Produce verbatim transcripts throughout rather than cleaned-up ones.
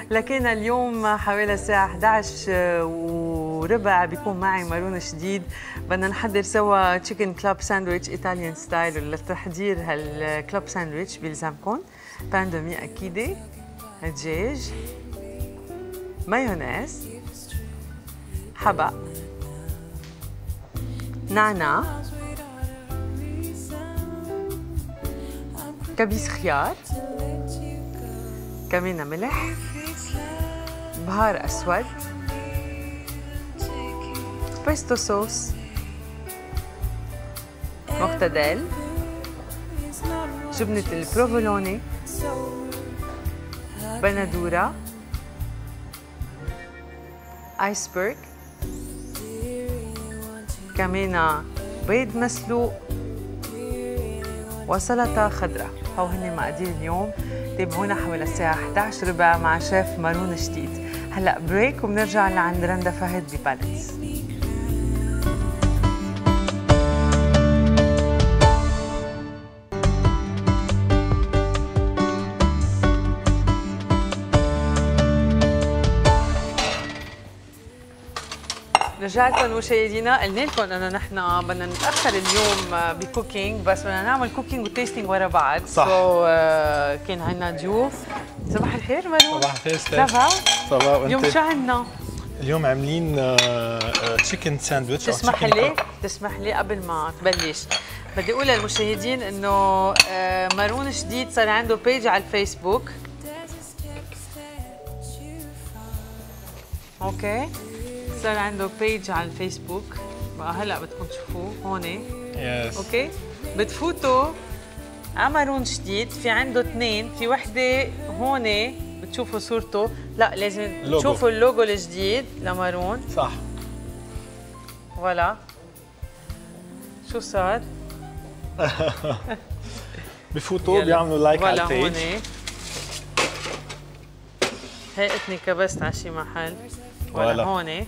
لكن اليوم حوالي الساعة إحدى عشر وربع بيكون معي مارون شديد. بدنا نحضر سوا تشيكن كلاب ساندويتش ايطاليان ستايل. ولتحضير هالكلاب ساندويتش بيلزمكم بان دومي أكيدة، دجاج، مايونيز، حبق، نعناع، كبيس خيار، كمان ملح، بهار أسود، بيستو صوص، مقتدل، جبنة البروفولوني، بندورة، آيسبرغ، كمان بيض مسلوق وسلطة خضراء. هو هن مقادير اليوم. تابعونا حوالي الساعة إحدى عشر ربع مع شيف مارون جديد. هلا بريك وبنرجع لعند رندا فهد ببالانس. رجعت لكم مشاهدينا. قلنا لكم انه نحن بدنا نتاخر اليوم بكوكينج، بس بدنا نعمل كوكينج وتيستينج ورا بعض. صح. سو so, كان عندنا ضيوف. صباح الخير مارون. صباح الخير ستيف. صباح. صباح. وانت؟ اليوم شو عندنا؟ اليوم عاملين تشيكن ساندويتش. تسمح لي تسمح لي قبل ما تبلش بدي اقول للمشاهدين انه مارون جديد صار عنده بيج على الفيسبوك. اوكي، صار عنده بيج على الفيسبوك بقى. هلا بدكم تشوفوه هون. يس. اوكي، بتفوتوا على مارون جديد. في عنده اثنين، في وحده هون بتشوفوا صورته. لا، لازم لوجو. تشوفوا اللوجو الجديد لمارون. صح. فوالا. شو صار؟ بفوتوا بيعملوا لايك على البيج. هون هيئتني كبست على شي محل. ولا هون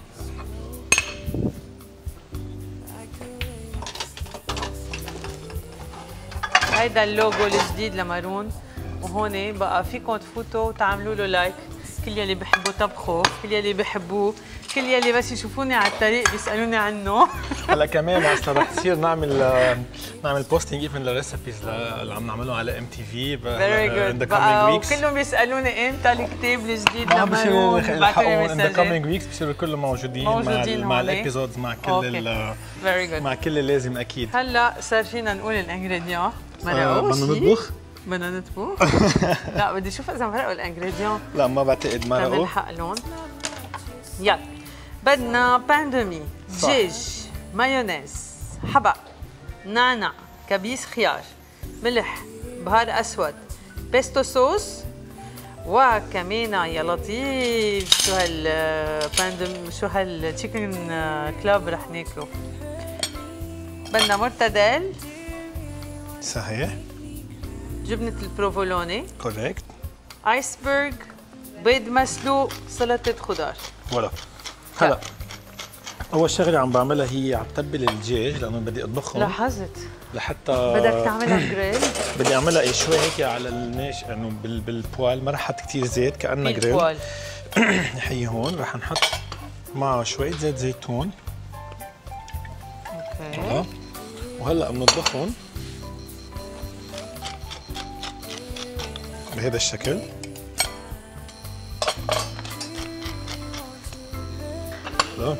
هيدا اللوجو الجديد لمارون. وهون بقى فيكم تفوتوا وتعملوا له لايك. كل يلي بحبوا طبخه، كل يلي بحبوه، كل يلي بس يشوفوني على الطريق بيسالوني عنه. هلا كمان هسه رح تصير نعمل نعمل بوستنج ايفن للريسبيز اللي عم نعملهم على ام تي في ان ذا كامينج ويكس. وكلهم بيسالوني امتى الكتاب الجديد ما لمارون. بصير يلحقوا ان ذا كامينج ويكس، بصيروا كلهم موجودين, موجودين مع, مع الابيزودز مع كل مع كل اللازم اكيد. هلا صار فينا نقول الانجريديون. مرقوا بدنا نطبخ؟ بدنا نطبخ؟ لا، بدي اشوف اذا مرقوا الانجريديون. لا ما بعتقد مرقوا. نلحق لون. يلا بدنا بان دومي، دجاج، مايونيز، حبق، نعناع، كبيس خيار، ملح، بهار اسود، بيستو صوص، وكمان يا لطيف شو هالبان دومي، شو هالتشيكن كلاب رح ناكله. بدنا مرتدل. صحيح. جبنة البروفولوني. كوريكت. آيسبرغ، بيض مسلوق، سلطة خضار. ولا هلا اول شغله عم بعملها هي عم تبل الدجاج لانه بدي اطبخهم. لاحظت لحتى بدك تعملها جريل. بدي اعملها شوي هيك على الناش انه بال بالبوال، ما رح احط كثير زيت كانها جريل. بالبوال هي هون رح نحط معه شويه زيت زيتون. اوكي. اه وهلا بنطبخهم بهذا الشكل. لا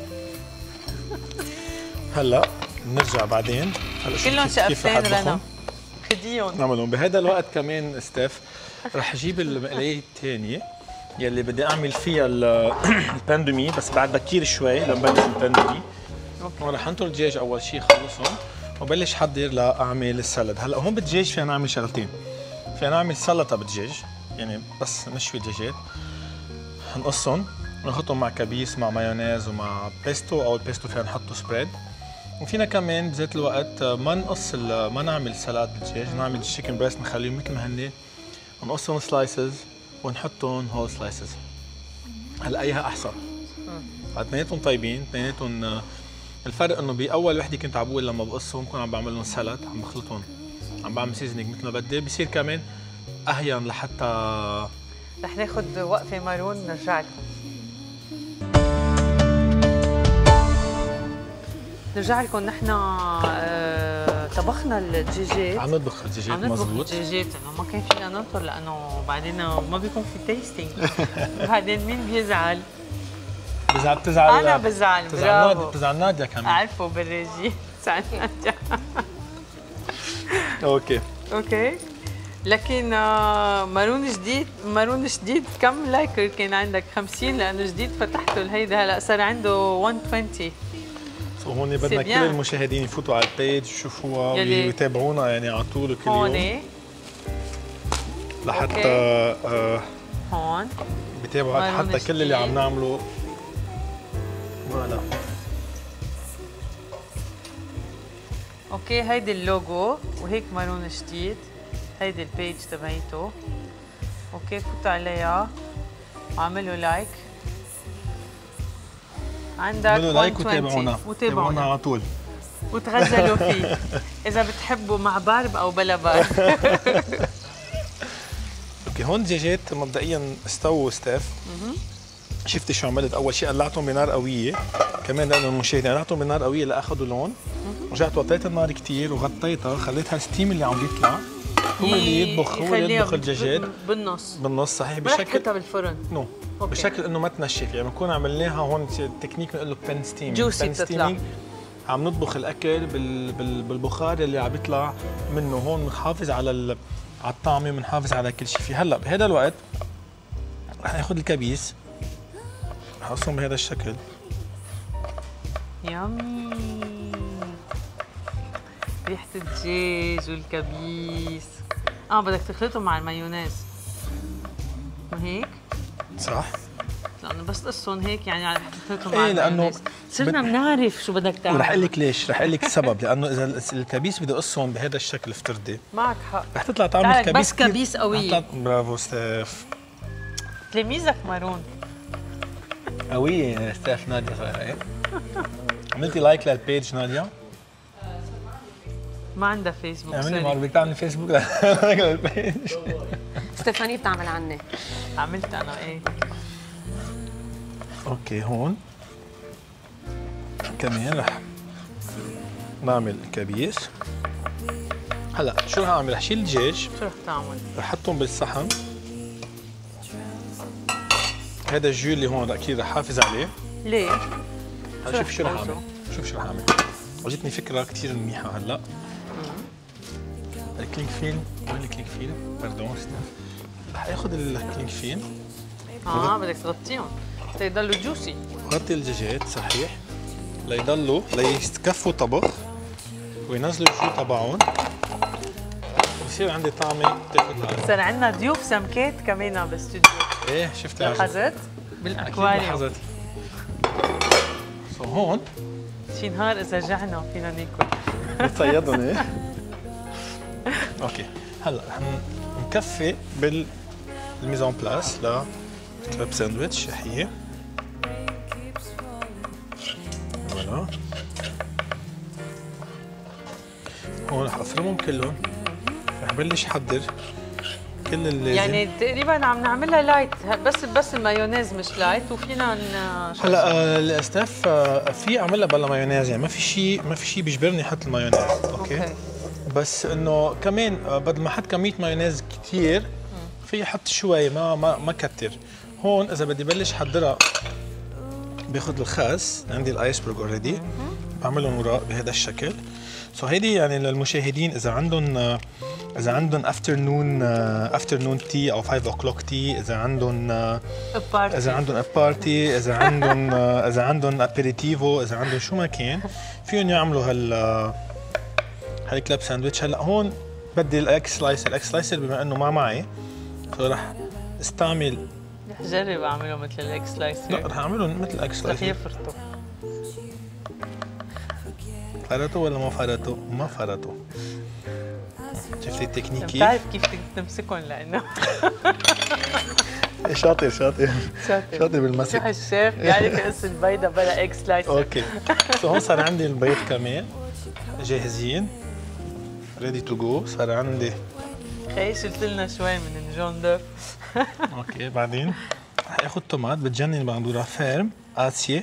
هلا بنرجع بعدين. هلا كلهم شقفتين رنا، خديهم. نعملهم بهذا الوقت. كمان ستيف رح اجيب المقلايه الثانيه يلي بدي اعمل فيها البان دومي، بس بعد بكير شوي لما بلش البان دومي. ورح انطر الدجاج اول شيء خلصهم وبلش حضر لاعمل السلد. هلا هون بالدجاج فينا نعمل شغلتين. فينا نعمل سلطه بالدجاج، يعني بس نشوي دجاجات، نقصهم ونحطهم مع كبيس مع مايونيز ومع بيستو، او البيستو فينا نحطه سبريد. وفينا كمان بذات الوقت ما نقص ما نعمل سلطه بالدجاج، نعمل الشيكن بريست نخليهم مثل ما هن، ونقصهم سلايسز ونحطهم هول سلايسز. هلا ايها احسن؟ اثنيناتهم طيبين، اثنيناتهم. الفرق انه باول وحده كنت عم بقول لما بقصهم بكون عم بعمل لهم سلطه، عم بخلطهم، عم بعمل سيزنينج مثل ما بدي، بصير كمان اهين لحتى رح ناخد وقفه مارون نرجع لكم. نرجع لكم. نحن آه طبخنا الدجاجات. عم نطبخ الدجاجات مزبوط. عم نطبخ الدجاجات لانه ما كان فينا ننطر لانه بعدين ما بيكون في تيستينج. بعدين مين بيزعل؟ بزعل بتزعل انا بزعل. برافو. بتزعل نادية كمان. عارفه بالريجي. بتزعل نادية. اوكي اوكي. لكن آه مارون جديد، مارون جديد كم لايكر كان عندك؟ خمسين لانه جديد فتحته لهيدا هلا صار عنده مية وعشرين. سو هون بدنا كل المشاهدين يفوتوا على البيج يشوفوها ويتابعونا يعني على طول كل يوم. هون لحتى آه هون بيتابعوا حتى جديد. كل اللي عم نعمله. فوالا. اوكي هيدي اللوجو وهيك مارون جديد. هيدي البيج تبعيته. اوكي فوتوا عليها وعملوا لايك. عندك عملوا لايك وتابعونا وتابعونا على طول وتغزلوا فيه اذا بتحبوا مع بارب او بلا بارب. اوكي هون دجاجات مبدئيا استووا ستاف. شفتي شو عملت؟ اول شيء قلعتهم بنار قويه كمان لانه المشاهدين قلعتهم بنار قويه لاخذوا لون. رجعت وطيت النار كثير وغطيتها خليتها الستيم اللي عم بيطلع هو اللي يطبخ هو اللي يطبخ الدجاجات بالنص بالنص صحيح بشكل تحطها بالفرن نو no. بشكل انه ما تنشف يعني بنكون عملناها هون التكنيك بنقول له بن ستيم. جوسي بتطلع. عم نطبخ الاكل بال... بال... بالبخار اللي عم بيطلع منه. هون بنحافظ على ال... على الطعمه وبنحافظ على كل شيء فيه. هلا بهذا الوقت رح ناخذ الكبيس رح اقصهم بهذا الشكل. يامي ريحة الدجاج والكبيس. اه بدك تخلطهم مع المايونيز ما هيك؟ صح. لانه بس قصهم هيك يعني رح تخلطهم مع ايه المايونيز. صرنا بنعرف بد... شو بدك تعمل. ورح اقول لك ليش، رح اقول لك السبب. لانه اذا الكبيس بدي اقصهم بهذا الشكل افترضي معك حق رح تطلع طعم الكبيس بس كبيس قوية. برافو ستيف. تلاميذك مارون قوية ستيف. نادية صراحة عملتي لايك للبيج نادية؟ ما عندها فيسبوك. اعملي معروف بدك تعملي فيسبوك لايك للبيج. ستيفاني بتعمل عني. عملت انا ايه. اوكي هون كمان رح نعمل كبيس. هلا شو رح اعمل؟ رح شيل الدجاج. شو رح تعمل؟ رح احطهم بالصحن. هذا الجو اللي هون اكيد رح حافظ عليه. ليه؟ هلا شوف شو رح اعمل. شوف شو رح اعمل. اجتني فكره كثير منيحه هلا. الكلينج فيلم، وين الكلينج فيلم؟ باردون رح اخذ الكلينج فيلم. اه بدك تغطيهم ليضلوا جوسي. غطي الدجاجات صحيح ليضلوا ليكفوا طبخ وينزلوا الجو تبعهم ويصير عندي طعمه تاخذ. صار عندنا ضيوف سمكات كمان بالاستوديو. ايه شفت لاحظت؟ بالاكواريوم. لاحظت. سو هون شي نهار اذا جعنا فينا ناكل. بتصيدهم ايه؟ اوكي هلا رح نكفي بالميزون بلاس ل كلاب ساندويتش هي. فوالا هون رح افرمهم كلهم. رح بلش احضر كل اللي يعني تقريبا عم نعملها لايت بس بس المايونيز مش لايت وفينا هلا الاستاف في اعملها بلا مايونيز يعني ما في شيء ما في شيء بيجبرني احط المايونيز. اوكي, أوكي. بس انه كمان بدل ما احط كميه مايونيز كثير في احط شوي ما ما ما كتر. هون اذا بدي بلش احضرها باخذ الخس عندي الايسبرغ اوريدي بعملهم وراء بهذا الشكل. سو هيدي يعني للمشاهدين اذا عندهم اذا عندهم افترنون افترنون تي او خمسة o'clock تي، اذا عندهم اذا عندهم بارتي، اذا عندهم اذا عندهم ابيريتيفو، اذا عندهم شو ما كان فيهم يعملوا هال هالكلاب ساندويتش. هلا هون بدي الاكس سلايسر. الاكس سلايسر بما انه ما معي فرح استعمل. رح جرب اعمله مثل الاكس سلايسر. لا رح اعملهم مثل الاكس سلايسر. رح يفرطوا. فرطوا ولا ما فرطوا؟ ما فرطوا. شفتي التكنيك كيف؟ بتعرف كيف تمسكهم لانه شاطر شاطر شاطر شاطر بالمسك. شو هالشيف بيعرف يقص البيضه بلا اكس سلايسر. اوكي سو هون صار عندي البيض كمان جاهزين ريدي تو جو. صار عندي خي شلت لنا شوي من جون دوف. اوكي بعدين رح اخذ طماط بتجنن بندوره فيرم قاسيه.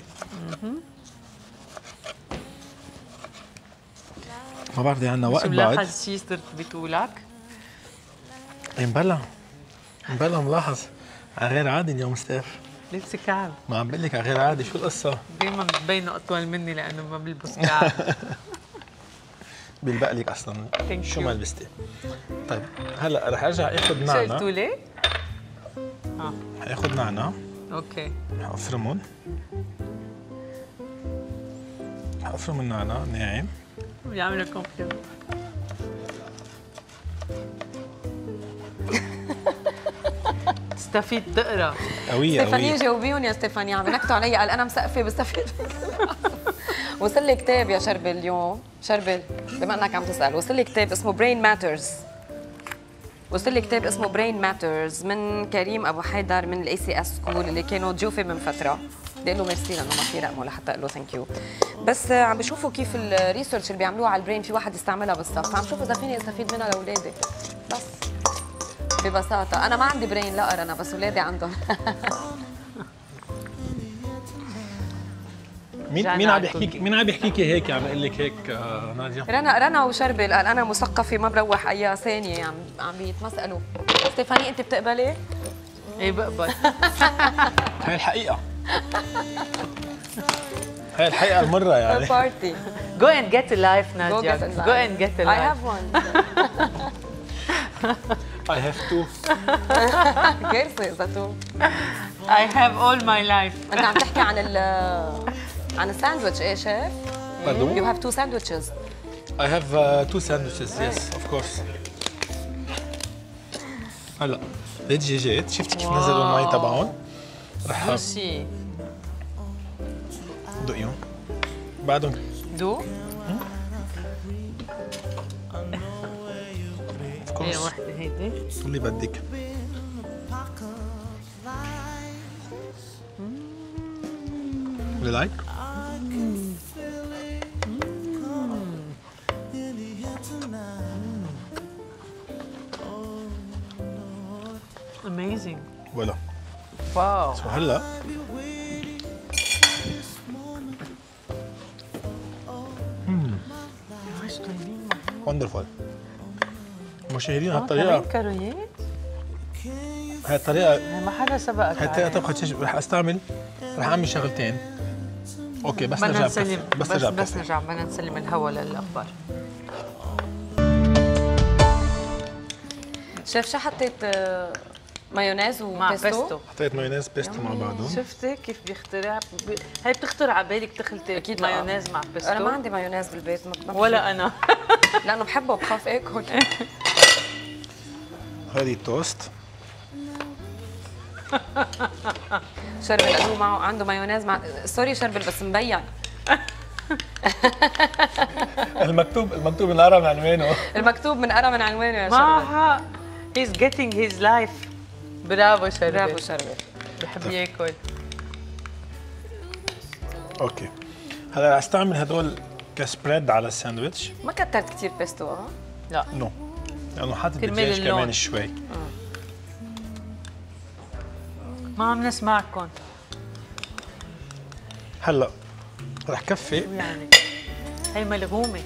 ما بعرف اذا عندنا وقت شو بعد. ملاحظ شيء صرت بتقولك؟ مبلا مبلا ملاحظ على غير عادي اليوم ستيف. لبسي كعب. ما عم بقول لك على غير عادي، شو القصه؟ دايما بتبينوا اطول مني لانه ما بلبس كعب. بيلبق لك اصلا Thank شو you. ما لبستي. طيب هلا رح ارجع اخذ شو قلتوا نعناع. لي؟ اه رح اخذ نعناع اوكي. رح افرمهم. رح افرم النعناع ناعم. بيعملوا كومبليمنت. تستفيد تقرا. قوية ستيفاني قوية. جاوبيهم يا ستيفاني، عم ينكتوا علي قال انا مسقفه بستفيد. وصل لي كتاب يا شربل اليوم، شربل بما انك عم تسال، وصل لي كتاب اسمه برين ماترز. وصل لي كتاب اسمه برين ماترز من كريم ابو حيدر من الاي سي اس سكول اللي كانوا ضيوفي من فتره. بدي اقول له ميرسي لانه ما في رقمه لحتى اقول له ثانك يو. بس عم بشوفوا كيف الريسيرش اللي بيعملوها على البرين، في واحد يستعملها بالصف، فعم شوف اذا فيني استفيد منها لاولادي. بس ببساطه انا ما عندي برين لا ارى انا، بس اولادي عندهم. مين مين عم يحكيك مين عم يحكيكي هيك عم يقول لك هيك آه ناديه؟ رنا رنا وشربل قال انا مثقفه ما بروح اي ثانيه، عم عم بيتمسألوا. ستيفاني انت بتقبلي؟ ايه بقبل. هاي الحقيقة. هاي الحقيقة المرة يعني. بارتي. Go and get a life ناديا. get a life. Go and get a I life. have one. I have to. كارثه اذا تو. I have all my life. انت عم تحكي عن ال عن الساندويتش ايه شيف؟ Pardon? You have two sandwiches. I have uh, two sandwiches, yes, of course. هلا الدجاجات شفتي كيف نزلوا المي تبعهم؟ رح بوشي. دقيهم بعدهم دو. of هي course وحده هيدي. اللي بدك. You like? Amazing. ولا واو. سو هلا ايش طيبين. وندرفول. مشاهدين كمان هالطريقة كارويات؟ هاي الطريقة هي ما حدا سبقك هاي الطريقة عليها. طبخة شيش رح استعمل رح اعمل شغلتين. اوكي بس بدنا نرجع نسلم بكفي. بس بس نرجع بس بكفي. نرجع بدنا نسلم الهوا للاخبار. شيف شو حطيت آه، مايونيز مع وبيستو؟ بيستو. حطيت مايونيز بيستو مع بعضهم. شفتي كيف بيخترع ب... هي بتخطر على بالك تخلطي أكيد لا. مايونيز مع بيستو؟ انا ما عندي مايونيز بالبيت، ما ما ولا انا. لانه بحبه بخاف اكل. هذه التوست. شربل قالوا معه عنده مايونيز مع سوري شربل بس مبين. المكتوب المكتوب بالعربي من عنوانه. المكتوب من قرا من عنوانه يا ما شربل. حق. He's getting his life. برافو شربل. برافو شربل. بحب ياكل. اوكي هلا رح استعمل هدول كسبريد على الساندويتش. ما كترت كثير بيستو اه؟ لا. نو لانه حاطط كرمال دجاج اللون. كمان شوي. ما عم نسمعكم. هلا رح كفي شو يعني؟ هي ملغومه.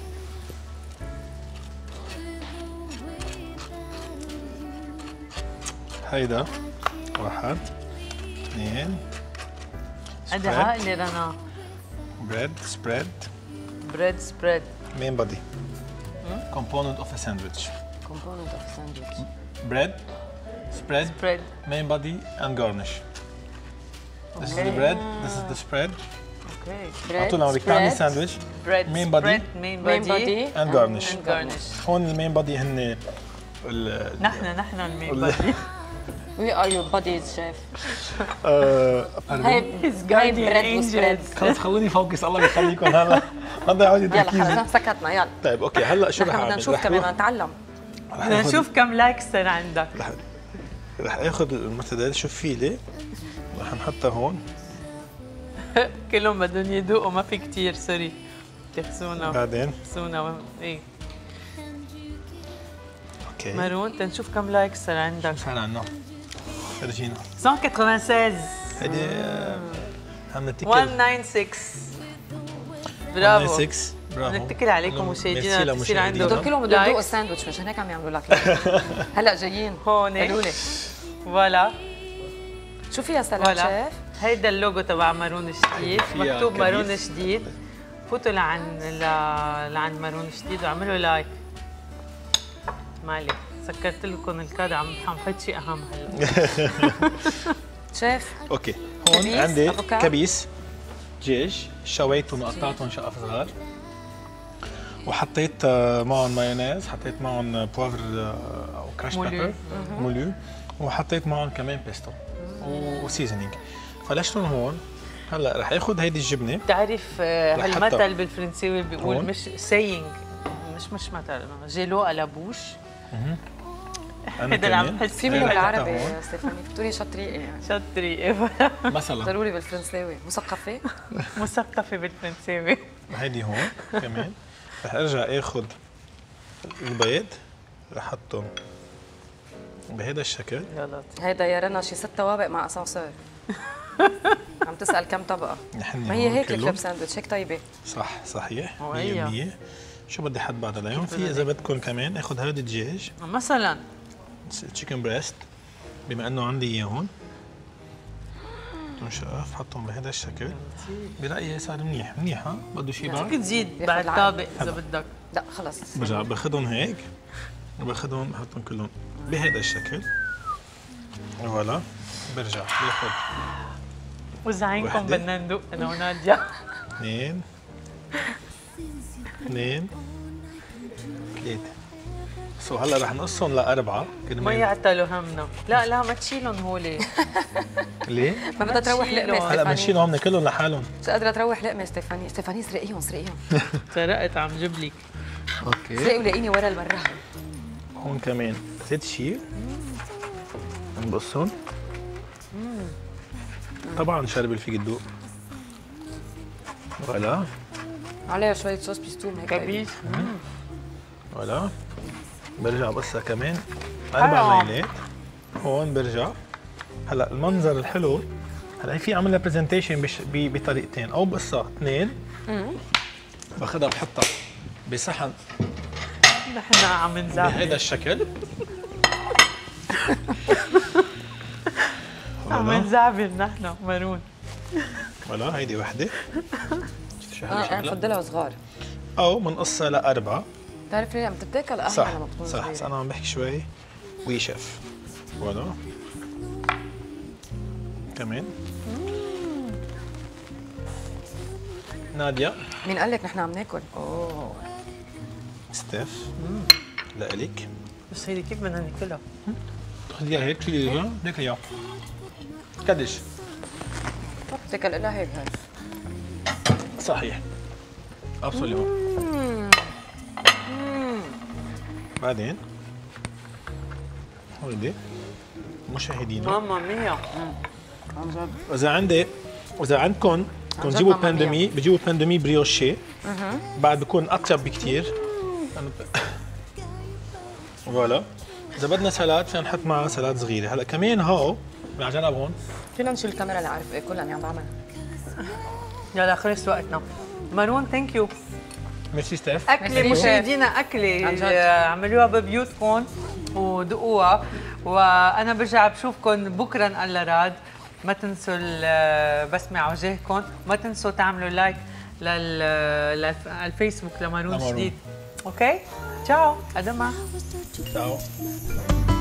هيدا واحد اثنين قد عقلي رنا. بريد سبريد بريد سبريد. main body component of a sandwich. كومبوننت اوف ساندويتش. bread spread بريد. main body and garnish. This is the bread, this is the spread. اوكي. على طول عم بدك تعملي ساندويتش بريد Main body. سبريد مين مين بادي بادي and garnish. and garnish. هون المين بادي هن ال نحن نحن المين ال- بادي. وي ار يور باديز شيف. آه، هاي pardon. His هاي guardian بريد وسبريد. angels. خلص خلوني فوكس الله يخليكم هلا ما ضيعوا لي يلا تركيزي. خلص سكتنا يلا. طيب اوكي هلا شو رح نحن بدنا اعمل؟ نشوف رح كمان روح- نتعلم. رح بدنا آخذ- نشوف كم لايكس صار عندك. رح رح اخذ المعتدل شو فيلي رح نحطها هون كلهم بدهم يذوقوا ما في كتير سوري. تخسونا بعدين تخسونا ايه. اوكي مارون تنشوف كم لايك صار عندك. صار عنا فرجينا مية وثمانية وثمانين هيدي عم نتكل مية وتسعين وستة. برافو ستة برافو نتكل عليكم مشاهدينا تصير عندهم هدول كلهم بدهم يذوقوا الساندويتش مشان هيك عم يعملوا لك هلا جايين هون قالوا لي فوالا. شو فيها سلام شيف؟ هيدا اللوجو تبع مارون جديد مكتوب مارون جديد. فوتوا لعن لعند مارون جديد وعملوا لايك. مالي سكرت لكم الكاد عم حنحط شيء اهم هلا. شيف اوكي هون كبيس. عندي أفوكادو. كبيس دجاج شويتهم وقطعتهم شقف صغار وحطيت آه، معهم مايونيز حطيت معهم بوافر آه، او كراش بيبر موليو وحطيت معهم كمان بيستو وسيزنينج. فلشتهم هون هلا رح اخذ هيدي الجبنه. بتعرف آه، رح هالمثل بالفرنساوي بيقول هون. مش سينج مش مش مثل جيلو على بوش. انا هيدا اللي عم كمان بحس في منه هون. بالعربي ستيفاني فتوري شطريقه يعني شطري مثلا ضروري بالفرنساوي مثقفه مثقفه بالفرنساوي. هيدي هون كمان رح ارجع اخذ البيض رح احطهم بهذا الشكل. يا لطيف. هيدا يا رنا شي ست طوابق مع اسانسير عم تسال كم طبقه نحن ما هي هون هيك كلهم. الكلب ساندويتش هيك طيبه صح صحيح وهي. مية بالمية. شو بدي حد بعد عليهم في اذا بدكم كمان اخذ هذا الدجاج مثلا تشيكن بريست بما انه عندي اياه هون تنشف حطهم بهذا الشكل. برايي صار منيح منيح ها بده شيء بعد فيك تزيد ياخد بعد العقل. طابق اذا بدك. لا خلص برجع باخذهم هيك وباخذهم بحطهم كلهم بهذا الشكل. فوالا برجع باخذ وزعينكم وحدة. بدنا ندوق انا وناديا. اثنين اثنين ثلاثة. سو هلا رح نقصهم لأربعة ما كرمال يعتلوا همنا. لا لا ما تشيلهم هولي. ليه؟ ما بدها تروح لقمه هلا ستيفاني بنشيلهم ناكلهم لحالهم. مش قادره تروح لقمه ستيفاني ستيفاني سرقيهم سرقيهم سرقت عم جيب لك. اوكي سرقي ولاقيني ورا المره هون كمان زيت شيء نقصهم. طبعا شرب فيك تدوق. فوالا عليها شويه صوص بيستوم هيك كبيس. فوالا برجع بقصها كمان اربع حلو. ميلات. هون برجع هلا المنظر الحلو هلا في عملنا برزنتيشن بطريقتين او بقصها اثنين باخذها بحطها بصحن نحن عم نزعل. بهذا الشكل. عم نزعبل نحن مارون. ولا هيدي وحده اه انا بفضلها صغار. او بنقصها لاربعه. بتعرف ليه عم تتاكل احلى صح لما تكون صح صغيرة. بس انا عم بحكي شوي ويشف. ولا كمان ناديا مين قال لك نحن عم ناكل؟ اوه ستيف لإلك بس هيدي كيف بدنا ناكلها؟ خذيها هيك شيلي اياها ليك اياها قديش تاكل إلها هيك هاي صحيح ابصر هون. بعدين هودي مشاهدينا ماما مية. عن جد اذا عندي واذا عندكم عن كون جد جيبوا ماما مية. باندومي بجيبوا باندومي بريوشي بعد بكون اطيب بكثير. فوالا اذا بدنا سلاد فينا نحط معها سلاد صغيره. هلا كمان هاو من على جنب هون فينا نشيل الكاميرا لأعرف ايه كلها اللي عم بعمل. يلا خلص وقتنا. مارون ثانك يو. ميرسي ستيف. أكلة ميرسي. مشاهدينا أكلة عن جد. عملوها ببيوتكم ودقوها وأنا برجع بشوفكم بكرة إن الله راد. ما تنسوا البسمة على وجهكم. ما تنسوا تعملوا لايك للفيسبوك لمارون لمارون. جديد. أوكي؟ تشاو أدمع. تشاو.